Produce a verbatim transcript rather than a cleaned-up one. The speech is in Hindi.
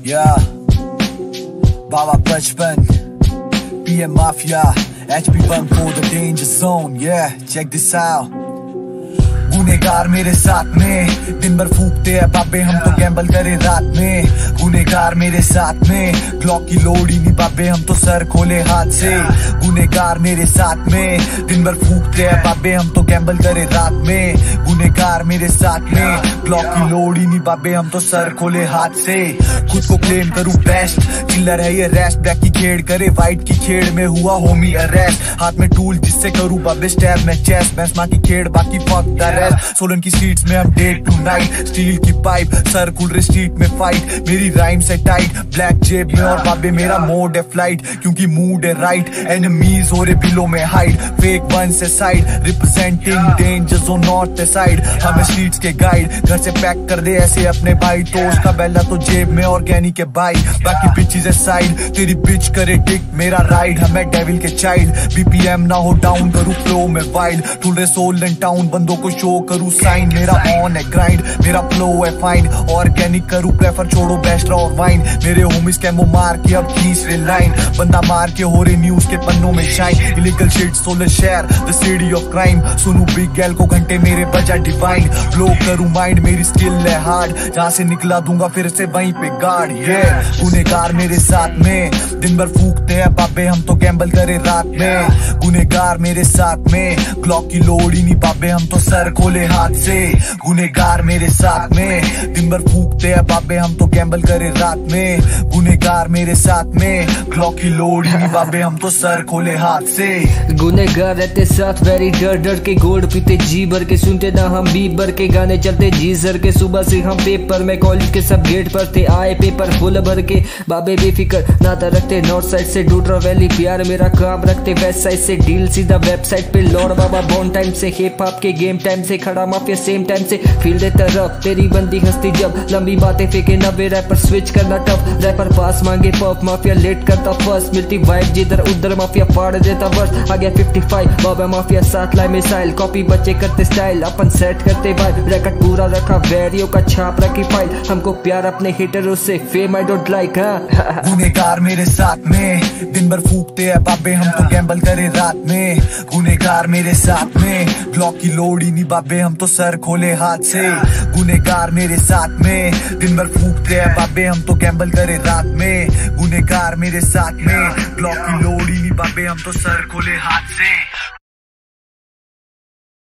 Yeah, Baba Bachpan, P M Mafia, H P one for the danger zone. Yeah, check this out. गुनेगार मेरे साथ में दिन भर फूकते हैं बाबे हम तो गैम्बल करे रात में। गुनेगार मेरे साथ में ग्लॉक की लोड ही नहीं बाबे हम तो सर खोले हाथ से। गुनेगार मेरे साथ में दिन भर फूकते हैं बाबे हम तो गैम्बल करे रात में। गुनेगार मेरे साथ में ग्लॉक की लोड ही नहीं बाबे हम तो सर खोले हाथ से। खुद को क्लेम करूं बेस्ट किलर है ये रेस्ट, ब्लैक की खेड़ करे वाइट की खेड़ में हुआ होमी अरेस्ट। हाथ में टूल जिससे करूं बाबे स्टैब में चेस्ट, मैं माँ की खेड़ बाकी फक द रेस्ट। सोलन की स्ट्रीट्स में हम डे टू नाइट, स्टील की पाइप सर खुल रहे स्ट्रीट में फाइट। मेरी राइम से टाइट ब्लैक जेब में और बाबे मेरा मोड है फ्लाइट, क्योंकि मूड है राइट। एनिमीज हो रहे बिलो में हाइड, फेक वन से side representing danger zone north side. हमें स्ट्रीट्स के गाइड घर से पैक कर दे ऐसे अपने भाई, तो उसका बेला तो जेब में ऑर्गेनिक है भाई। बाकी बिचीज है साइड, तेरी बिच करे टिक मेरा राइड। हमें डेविल के चाइल्ड, बीपीएम ना हो डाउन करूं फ्लो में वाइल्ड। टूल सोलन टाउन बंदों को शो करूं साइन, मेरा ऑन है ग्राइंड मेरा फ्लो है फाइन। ऑर्गेनिक करूं प्रेफर छोड़ो बेस्ट और वाइन। मेरे होमिस कैमो मार के अब खींच रहे लाइन, बंदा मार के हो रहे न्यूज के पन्नों में शाइन। इलीगल शिट सोलन शहर द सिटी ऑफ क्राइम, सुनू बिग गैल को घंटे मेरे बजा डिवाइन। फ्लो करूं माइंड मेरी स्किल है हार्ड, जहां से निकला दूंगा फिर से वहीं पे गार्ड। ये गुनेगार मेरे साथ में दिन भर फूकते हैं बाबे हम तो गैम्बल करे रात में। गुनेगार मेरे साथ में ग्लॉक की लोड ही नहीं बाबे हम तो सर खोले हाथ से। गुनेगार मेरे साथ में दिन भर फूकते हैं बाबे हम तो गैम्बल करे रात में। गुनेगार मेरे साथ में ग्लॉक की लोड ही नहीं बाबे हम तो सर खोले हाथ से। गुनेगार रहते साथ वेरी डर डर के, गोल्ड पीते जी भर के, सुनते ना हम बी भर के गाने चलते जी सर के। सुबह से हम पेपर में कॉलेज के सब गेट पर थे, आए पेपर फुल भर के। बाबे बेफिकर नाता रखते नॉर्थ साइड से डूडरा वैली, प्यार मेरा काम रखते वेस्ट साइड से डील सीधा वेबसाइट पे। लॉर्ड बाबा बॉन टाइम से हिप हॉप के गेम टाइम से, खड़ा माफिया सेम टाइम से फील देता रफ। तेरी बंदी हंसती जब लंबी बातें फेंके नब्बे, रैपर स्विच करना टफ। रैपर पास मांगे पफ, माफिया लेट करता फर्स्ट। मिलती वाइब जिधर उधर माफिया फाड़ देता वर्स। आ गया फिफ्टी फाइव बाबा माफिया साथ लाए मिसाइल, कॉपी बच्चे करते स्टाइल अपन सेट करते वाइब। रैकेट पूरा रखा वेरियो का छाप रखी फाइल, हमको प्यार अपने हिटरों से फेम आई डोंट लाइक। गुनेगार मेरे साथ में दिन भर फूकते हैं बाबे हम तो गैम्बल करे रात में। गुनेगार मेरे साथ में ग्लॉक की लोड ही नहीं बाबे हम तो सर खोले हाथ से। गुनेगार मेरे साथ में दिन भर फूकते हैं बाबे हम तो गैम्बल करे रात में। गुनेगार मेरे साथ में ग्लॉक की लोड ही नहीं बाबे हम तो सर खोले हाथ से।